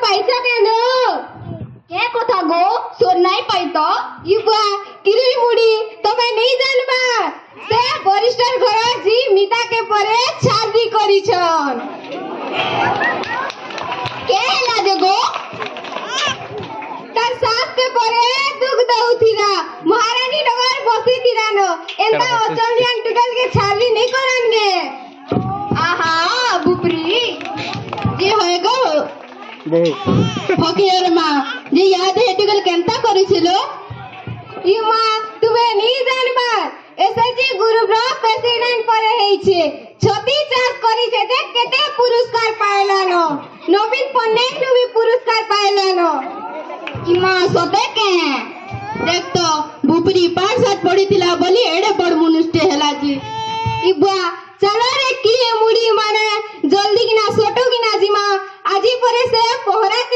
पैसा केन के कथा गो सोर नहीं पाई तो युवा किरी मुड़ी तमे नहीं जानबा से वरिष्ठ घर जी मिता के परे शादी करी छन के लागे गो तार सास के परे दुख दउथिरा महारानी नगर बसी थिरा न एंता अचलियान टुकल के छाली नहीं करनगे आहा बुपरी जे होय गो फकीर मां जे याद है टुकल केंता करिसिलो ई मां तुमे नहीं जानबा एसएससी ग्रुप रो प्रेसिडेंट परे हेइ छे छती चास करी छे जे केते पुरस्कार पायलानो नवीन पन्नेक नु भी पुरस्कार पायलानो ई मां सते के देख तो बुपरी पाठ साथ पड़ी थिला बोली एडे बड़ मनुष्य हेला जी ई बुआ चलो रे किए मुड़ी माने जल्दी किना सोटो किना जीमा आजी परे से पोहरा